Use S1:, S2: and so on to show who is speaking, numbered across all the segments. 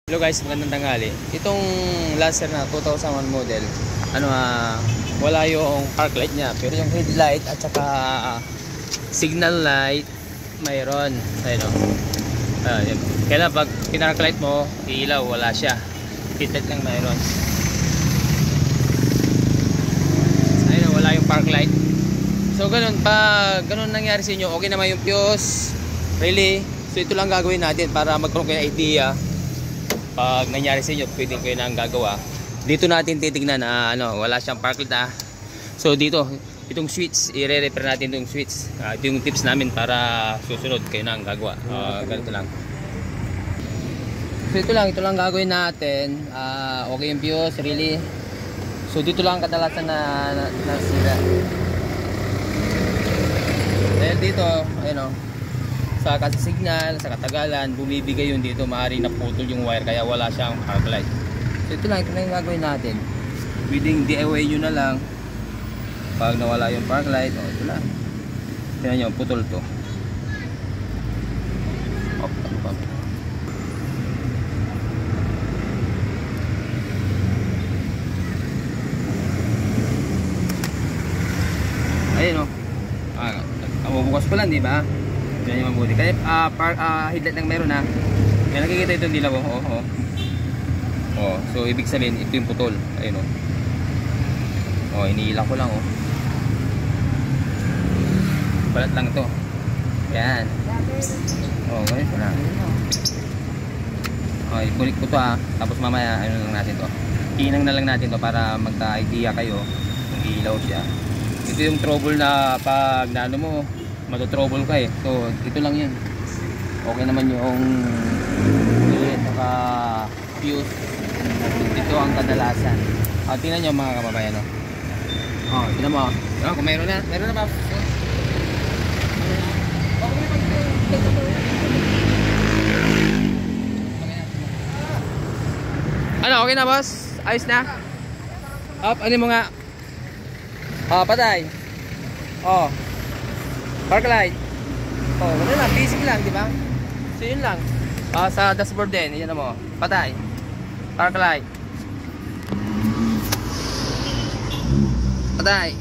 S1: Hello guys, magandang tanghali. Itong Lancer na 2001 model, wala yung park light niya, pero yung headlight at saka signal light mayroon. Ayun o. Kaya pag pinark light mo, ilaw, wala siya. Headlight lang mayroon. Ayun o, wala yung park light. So ganun, pag ganun nangyari sa inyo, okay naman yung fuse, relay. So ito lang gagawin natin para magkaroon kayo ng idea. Pag nangyari sa inyo, pwede kayo na ang gagawa. Dito natin titignan na wala siyang park light. So dito, itong switch, i-repair natin itong switch. Ito yung tips namin para susunod kayo na ang gagawa. Ganito lang. So ito lang gagawin natin. Okay yung fuse, really. So dito lang kadalasan na sira. Dahil dito, ayun o, sa kasi signal, sa katagalan, bumibigay yun dito, maaaring naputol yung wire kaya wala siyang park light. So ito lang yung gagawin natin. Pwedeng DIY nyo na lang pag nawala yung park light. Ito lang. Tignan nyo, putol to. Ayun o. Bukas ko lang, di ba? Yan yung mabuti. Kaya headlight lang meron ha. Yan, nakikita ito yung dilaw. So ibig sabihin ito yung putol. Ayun o. Iniila ko lang o. Balat lang ito. Yan. Ganito lang. Ipulik ko to ha. Tapos mamaya lang natin to. Tinang na lang natin to para magka-idea kayo kung ilaw siya. Ito yung trouble na pag mo matotrouble ka eh. So ito lang yan. Okay naman yung saka fuse. Ito ang kadalasan. Tingnan nyo mga kababayan. Tingnan mo. Kung meron na ba? Okay na boss? Ayos na? Ano mo nga? Patay. Park light. Ano lang, basic lang, di ba? So yun lang. Sa dashboard din, yan mo. Patay. Park light. Patay.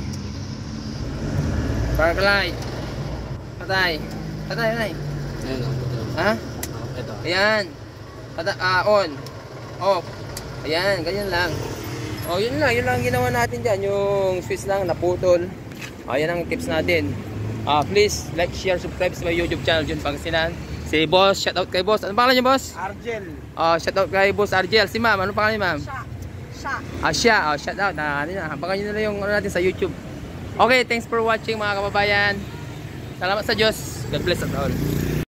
S1: Park light. Patay. Patay. Ha? Ito. Ayan. On. Off. Ayan, ganyan lang. Yun lang ginawa natin dyan. Yung switch lang, naputol. Ayan ang tips natin. Please like, share, subscribe sa my YouTube channel, Jun Pangasinan. Si boss, shout out kay boss. Ano pangalan niya boss?
S2: Argel.
S1: Shout out kay boss Argel. Si ma'am, ano pangalan niya ma'am? Sha. Shout out. Abangan niyo na yung natin sa YouTube. Okay, thanks for watching mga kababayan. Salamat sa Diyos. God bless us all.